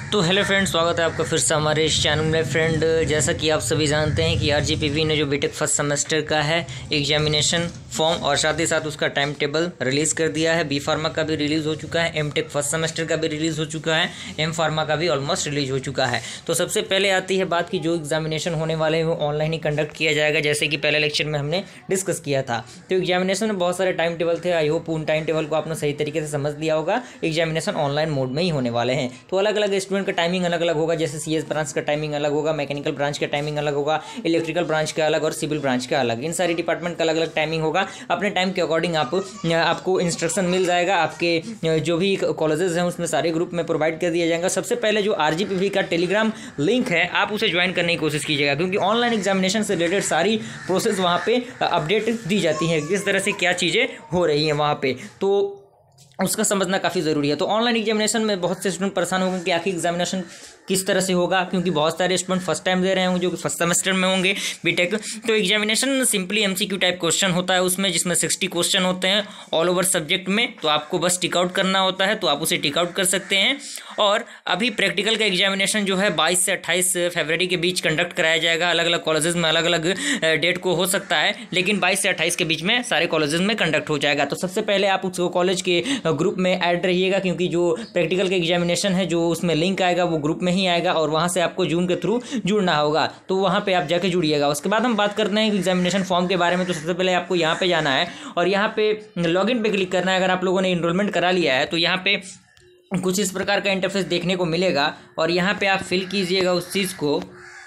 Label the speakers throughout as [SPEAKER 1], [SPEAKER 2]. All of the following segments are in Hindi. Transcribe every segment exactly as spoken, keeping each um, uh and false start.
[SPEAKER 1] तो हेलो फ्रेंड, स्वागत है आपका फिर से हमारे इस चैनल में। फ्रेंड, जैसा कि आप सभी जानते हैं कि आरजीपीवी ने जो बीटेक फर्स्ट सेमेस्टर का है एग्जामिनेशन फॉर्म और साथ ही साथ उसका टाइम टेबल रिलीज़ कर दिया है। बी फार्मा का भी रिलीज़ हो चुका है, एम टेक फर्स्ट सेमेस्टर का भी रिलीज़ हो चुका है, एम फार्मा का भी ऑलमोस्ट रिलीज हो चुका है। तो सबसे पहले आती है बात की जो एग्जामिनेशन होने वाले हैं वो ऑनलाइन ही कंडक्ट किया जाएगा, जैसे कि पहले लेक्चर में हमने डिस्कस किया था। तो एग्जामिनेशन में बहुत सारे टाइम टेबल थे। आई होप उन टाइम टेबल को आपने सही तरीके से समझ लिया होगा। एग्जामिनेशन ऑनलाइन मोड में ही होने वाले हैं। तो अलग अलग स्टूडेंट का टाइमिंग अलग अलग होगा, जैसे सीएस ब्रांच का टाइमिंग अलग होगा, मैकेनिकल ब्रांच का टाइमिंग अलग होगा, इलेक्ट्रिकल ब्रांच का अलग और सिविल ब्रांच का अलग। इन सारी डिपार्टमेंट का अलग अलग टाइमिंग होगा। अपने टाइम के अकॉर्डिंग आप आपको इंस्ट्रक्शन मिल जाएगा। आपके जो भी कॉलेजेस हैं उसमें सारे ग्रुप में प्रोवाइड कर दिया जाएगा। सबसे पहले जो आरजीपीवी का टेलीग्राम लिंक है आप उसे ज्वाइन करने की कोशिश कीजिएगा, क्योंकि ऑनलाइन एग्जामिनेशन से रिलेटेड सारी प्रोसेस वहाँ पे अपडेट दी जाती है, किस तरह से क्या चीज़ें हो रही हैं वहाँ पे, तो उसका समझना काफ़ी ज़रूरी है। तो ऑनलाइन एग्जामिनेशन में बहुत से स्टूडेंट परेशान होंगे कि आखिर एग्जामिनेशन किस तरह से होगा, क्योंकि बहुत सारे स्टूडेंट फर्स्ट टाइम दे रहे होंगे जो कि फर्स्ट सेमेस्टर में होंगे बीटेक। तो examination simply MCQ type question होता है उसमें, जिसमें सिक्सटी क्वेश्चन होते हैं ऑल ओवर सब्जेक्ट में। तो आपको बस टिक आउट करना होता है, तो आप उसे टिक आउट कर सकते हैं। और अभी प्रैक्टिकल का एग्जामिनेशन जो है बाईस से अट्ठाईस फरवरी के बीच कंडक्ट कराया जाएगा। अलग अलग कॉलेजेस में अलग अलग डेट को हो सकता है, लेकिन बाईस से अट्ठाईस के बीच में सारे कॉलेजेस में कंडक्ट हो जाएगा। तो सबसे पहले आप उस कॉलेज के ग्रुप में ऐड रहिएगा, क्योंकि जो प्रैक्टिकल का एग्जामिनेशन है जो उसमें लिंक आएगा वो ग्रुप में ही आएगा और वहाँ से आपको जूम के थ्रू जुड़ना होगा। तो वहाँ पे आप जाके जुड़िएगा। उसके बाद हम बात करते हैं एग्जामिनेशन फॉर्म के बारे में। तो सबसे पहले आपको यहाँ पे जाना है और यहाँ पे लॉगिन पे क्लिक करना है। अगर आप लोगों ने इनरोलमेंट करा लिया है तो यहाँ पे कुछ इस प्रकार का इंटरफेस देखने को मिलेगा और यहाँ पे आप फिल कीजिएगा उस चीज़ को।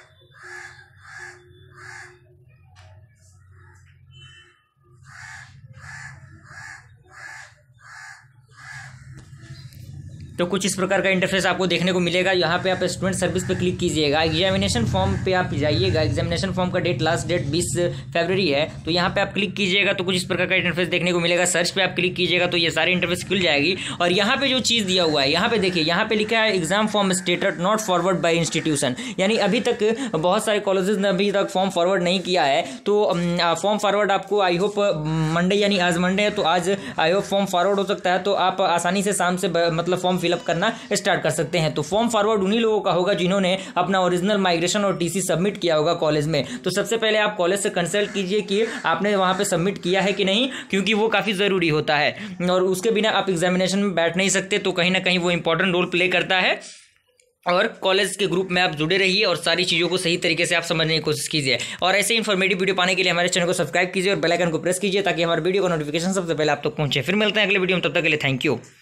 [SPEAKER 1] तो कुछ इस प्रकार का इंटरफेस आपको देखने को मिलेगा। यहाँ पे आप स्टूडेंट सर्विस पे क्लिक कीजिएगा। एग्जामिनेशन फॉर्म पे आप जाइएगा। एग्जामिनेशन फॉर्म का डेट लास्ट डेट बीस फरवरी है, तो यहाँ पे आप क्लिक कीजिएगा तो कुछ इस प्रकार का इंटरफेस देखने को मिलेगा। सर्च पे आप क्लिक कीजिएगा तो ये सारी इंटरफेस खुल जाएगी। और यहाँ पे जो चीज़ दिया हुआ है यहाँ पे देखिए, यहाँ पे लिखा है exam form status not forward by institution, यानी अभी तक बहुत सारे कॉलेजेस ने अभी तक फॉर्म फॉरवर्ड नहीं किया है। तो फॉर्म फॉरवर्ड आपको आई होप मंडे, यानी आज मंडे है तो आज आई होप फॉर्म फॉरवर्ड हो सकता है। तो आप आसानी से शाम से मतलब फॉर्म फिलअप करना स्टार्ट कर सकते हैं। तो फॉर्म फॉरवर्ड उन्हीं लोगों का होगा जिन्होंने अपना ओरिजिनल माइग्रेशन और टीसी सबमिट किया होगा कॉलेज में। तो सबसे पहले आप कॉलेज से कंसल्ट कीजिए कि आपने वहां पे सबमिट किया है कि नहीं, क्योंकि वो काफ़ी ज़रूरी होता है और उसके बिना आप एग्जामिनेशन में बैठ नहीं सकते। तो कहीं ना कहीं वो इंपॉर्टेंट रोल प्ले करता है। और कॉलेज के ग्रुप में आप जुड़े रहिए और सारी चीज़ों को सही तरीके से आप समझने की कोशिश कीजिए। और ऐसे इन्फॉर्मेटिव वीडियो पाने के लिए हमारे चैनल को सब्सक्राइब कीजिए और बेल आइकन को प्रेस कीजिए, ताकि हमारे वीडियो का नोटिफिकेशन सबसे पहले आप तक पहुंचे। फिर मिलते हैं अगले वीडियो में, तब तक के लिए थैंक यू।